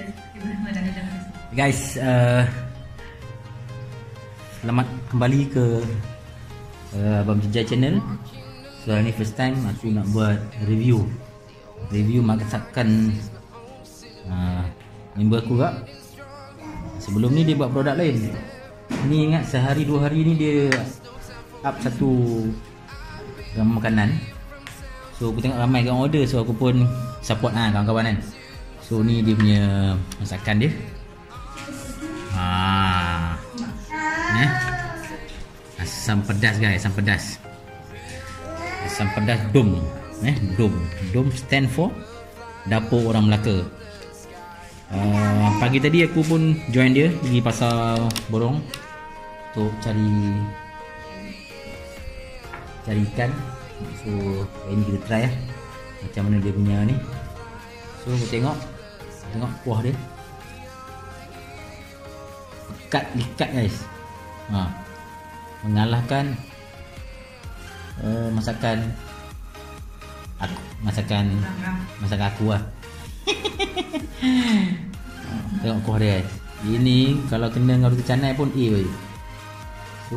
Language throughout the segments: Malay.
Guys, selamat kembali ke Abang Jejai channel. So ni first time aku nak buat review masakan member aku kak. Sebelum ni dia buat produk lain. Ni ingat sehari 2 hari ni dia up satu gambar makanan. So aku tengok ramai orang order, so aku pun support kawan-kawan kan. So ni dia punya masakan dia. Asam pedas guys, asam pedas dom. Dom stand for dapur orang Melaka. Pagi tadi aku pun join dia pergi pasar Borong untuk cari ikan. So ini kita try macam mana dia punya ni. So aku tengok kuah dia likat guys. Mengalahkan masakan aku lah. Tengok kuah dia guys. Ini kalau kena dengan roti canai pun weh. So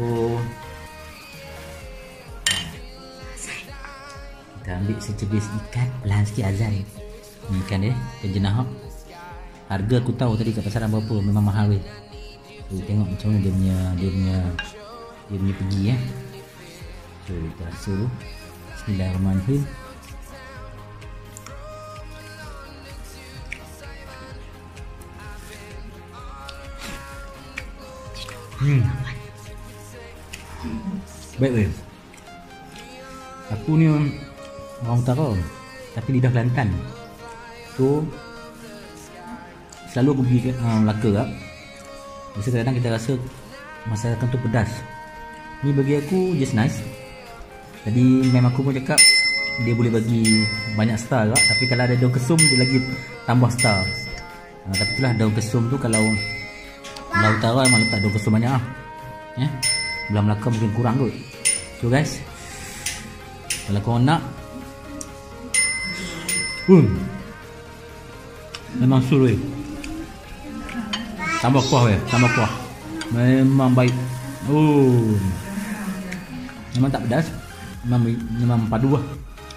kita ambil secebis ikan, pelan sikit Azan. Ni ikan dia, ikan jenahap. Harga aku tahu tadi kat pasaran berapa, memang mahal weh. So tengok macam mana dia punya pergi So kita rasa dulu. Bismillahirrahmanirrahim. Baik weh. Aku ni orang utara tapi lidah Kelantan. So selalu aku pergi ke Melaka kak. Biasa kadang kita rasa masakan tu pedas. Ni bagi aku just nice. Jadi mem aku pun cakap dia boleh bagi banyak star kak. Tapi kalau ada daun kesum dia lagi tambah star. Tapi itulah daun kesum tu kalau belah utara memang letak daun kesum banyak belah Melaka mungkin kurang kot. So guys, kalau korang nak memang sur weh. Tambah kuah weh, memang baik. Memang tak pedas, memang padu lah.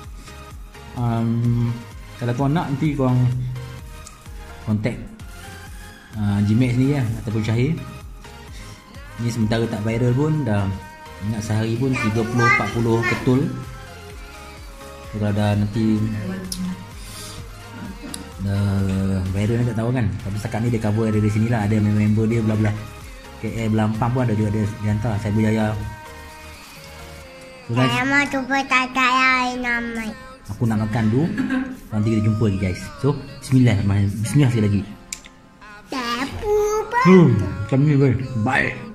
Kalau korang nak nanti korang kontak Gmail sendiri ataupun Syahir. Ni sementara tak viral pun dah ingat sehari pun 30-40 ketul. So, kalau dah nanti viral ni tak tahu kan. Tapi setakat ni dia cover dari sini lah. Ada member dia belah-belah KL Belampang pun ada juga dia hantar saya berjaya. So, guys, saya mau cuba tak nama. Aku nak makan dulu. Nanti kita jumpa lagi guys. So bismillah sekali lagi. Tapu. Macam ni guys. Bye.